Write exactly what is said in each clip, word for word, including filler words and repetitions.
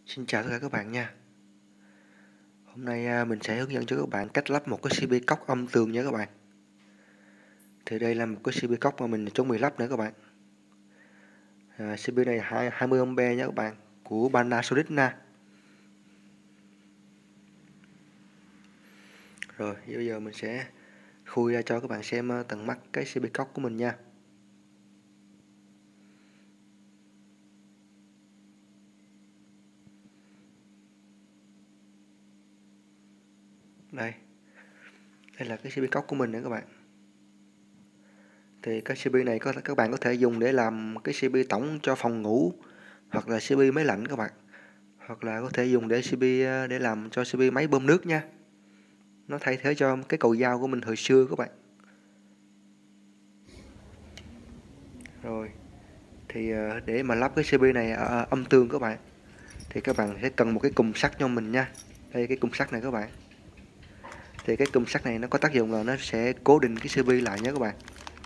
Xin chào tất cả các bạn nha. Hôm nay à, mình sẽ hướng dẫn cho các bạn cách lắp một cái xê pê cốc âm tường nha các bạn. Thì đây là một cái xê pê cốc mà mình chuẩn bị lắp nữa các bạn. À, xê pê này hai mươi ohm nha các bạn, của Panasonic nha. Rồi, bây giờ mình sẽ khui ra cho các bạn xem tận mắt cái xê pê cốc của mình nha. Đây. Đây là cái xê pê cốc của mình nữa các bạn. Thì cái xê pê này có các bạn có thể dùng để làm cái xê pê tổng cho phòng ngủ, hoặc là xê pê máy lạnh các bạn. Hoặc là có thể dùng để xê pê để làm cho xê pê máy bơm nước nha. Nó thay thế cho cái cầu dao của mình hồi xưa các bạn. Rồi, thì để mà lắp cái xê pê này ở âm tường các bạn, thì các bạn sẽ cần một cái cùm sắt cho mình nha. Đây, cái cùm sắt này các bạn. Thì cái cùm sắt này nó có tác dụng là nó sẽ cố định cái xê pê lại nhé các bạn.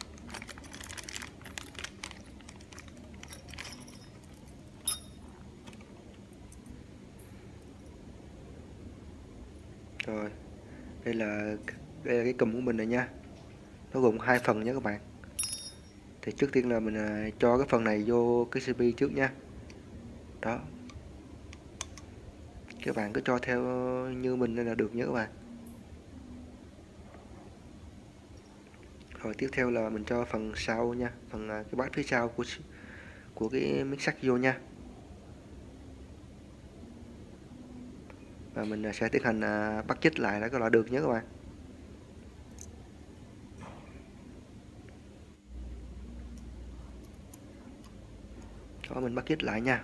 Rồi, đây là đây là cái cùm của mình này nha. Nó gồm hai phần nhé các bạn. Thì trước tiên là mình cho cái phần này vô cái xê pê trước nha. Đó. Các bạn cứ cho theo như mình là được nhé các bạn. Rồi tiếp theo là mình cho phần sau nha, phần cái bát phía sau của của cái miếng sắt vô nha. Và mình sẽ tiến hành bắt chích lại là có là được nhé các bạn. Đó, mình bắt chích lại nha.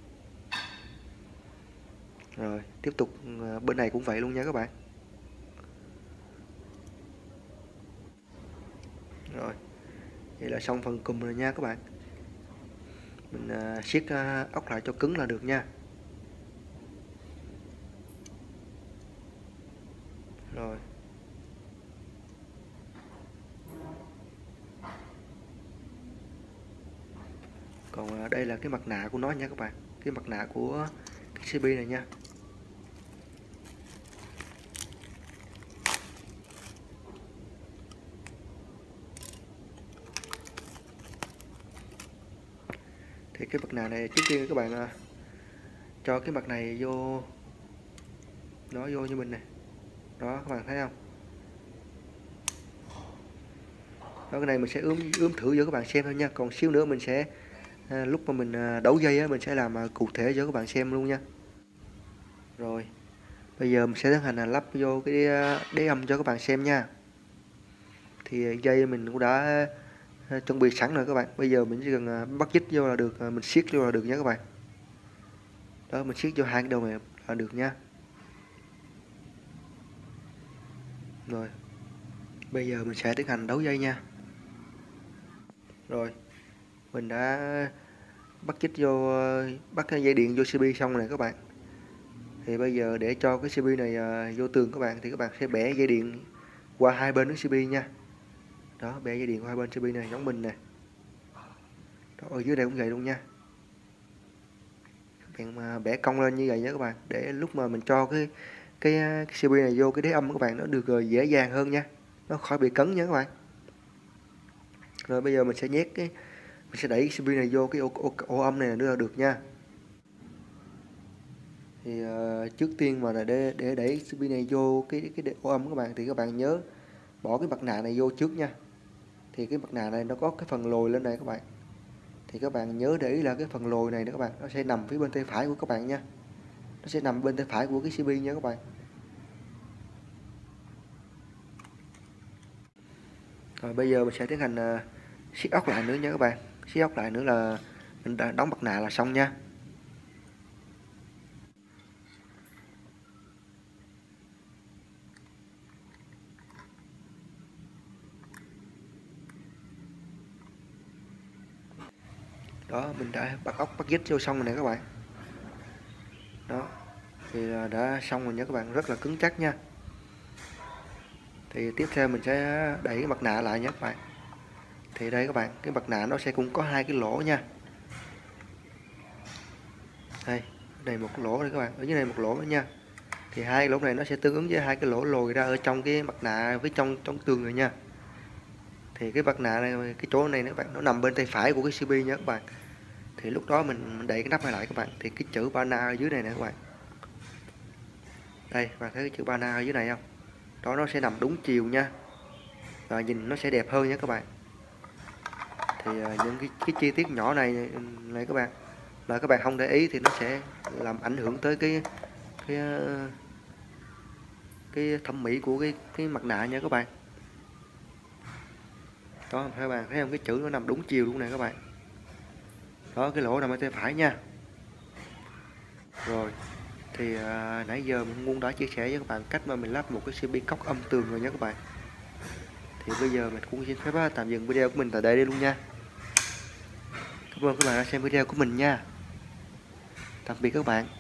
Rồi tiếp tục bên này cũng vậy luôn nha các bạn. Rồi, vậy là xong phần cùm rồi nha các bạn. Mình siết ốc lại cho cứng là được nha. Rồi. Còn đây là cái mặt nạ của nó nha các bạn. Cái mặt nạ của cái xê pê này nha. Thì cái mặt nạ này trước tiên các bạn cho cái mặt này vô, nó vô như mình này. Đó, các bạn thấy không? Đó, cái này mình sẽ ướm ướm thử cho các bạn xem thôi nha. Còn xíu nữa mình sẽ à, lúc mà mình à, đấu dây á, mình sẽ làm à, cụ thể cho các bạn xem luôn nha. Rồi, bây giờ mình sẽ tiến hành là lắp vô cái đế âm cho các bạn xem nha. Thì dây mình cũng đã à, chuẩn bị sẵn rồi các bạn. Bây giờ mình chỉ cần à, bắt dít vô là được, à, mình siết vô là được nha các bạn. Đó, mình siết vô hai cái đầu này là được nha. Rồi, bây giờ mình sẽ tiến hành đấu dây nha. Rồi, mình đã bắt chích vô, bắt cái dây điện vô xê pê xong này các bạn. Thì bây giờ để cho cái xê pê này vô tường các bạn, thì các bạn sẽ bẻ dây điện qua hai bên cái xê pê nha. Đó, bẻ dây điện qua hai bên xê pê này giống mình nè. Đó, ở dưới đây cũng vậy luôn nha. Các bạn mà bẻ cong lên như vậy nhé các bạn, để lúc mà mình cho cái cái, cái xê pê này vô cái đế âm các bạn, nó được dễ dàng hơn nha, nó khỏi bị cấn nha các bạn. Rồi bây giờ mình sẽ nhét cái mình sẽ đẩy xê pê này vô cái ổ, ổ, ổ âm này nữa là được nha. Thì uh, trước tiên mà là để để đẩy xê pê này vô cái cái ổ âm các bạn, thì các bạn nhớ bỏ cái mặt nạ này vô trước nha. Thì cái mặt nạ này nó có cái phần lồi lên này các bạn. Thì các bạn nhớ để ý là cái phần lồi này đó các bạn, nó sẽ nằm phía bên tay phải của các bạn nha. Nó sẽ nằm bên tay phải của cái xê pê nha các bạn. Rồi bây giờ mình sẽ tiến hành uh, siết ốc lại nữa nha các bạn. Siết ốc lại nữa là mình đã đóng mặt nạ là xong nha. Đó, mình đã bắt ốc bắt vít vô xong rồi nè các bạn. Đó, thì đã xong rồi nha các bạn, rất là cứng chắc nha. Thì tiếp theo mình sẽ đẩy cái mặt nạ lại nhé các bạn. Thì đây các bạn, cái mặt nạ nó sẽ cũng có hai cái lỗ nha. Đây, Đây một lỗ đây các bạn, ở dưới này một lỗ nữa nha. Thì hai lỗ này nó sẽ tương ứng với hai cái lỗ lồi ra ở trong cái mặt nạ với trong trong tường rồi nha. Thì cái mặt nạ này, cái chỗ này các bạn, nó nằm bên tay phải của cái xê pê nha các bạn. Thì lúc đó mình đậy cái nắp này lại các bạn, thì cái chữ Bana ở dưới này nè các bạn. Đây, các bạn thấy cái chữ Bana ở dưới này không? Đó, nó sẽ nằm đúng chiều nha. Và nhìn nó sẽ đẹp hơn nha các bạn. Thì uh, những cái, cái chi tiết nhỏ này này các bạn, là các bạn không để ý thì nó sẽ làm ảnh hưởng tới cái cái uh, cái thẩm mỹ của cái cái mặt nạ nha các bạn. Đó, các bạn thấy không, cái chữ nó nằm đúng chiều luôn nè các bạn. Đó, cái lỗ nằm ở tay phải nha. Rồi thì à, nãy giờ mình cũng đã chia sẻ với các bạn cách mà mình lắp một cái xê pê cốc âm tường rồi nha các bạn. Thì bây giờ mình cũng xin phép tạm dừng video của mình tại đây đi luôn nha. Cảm ơn các bạn đã xem video của mình nha. Tạm biệt các bạn.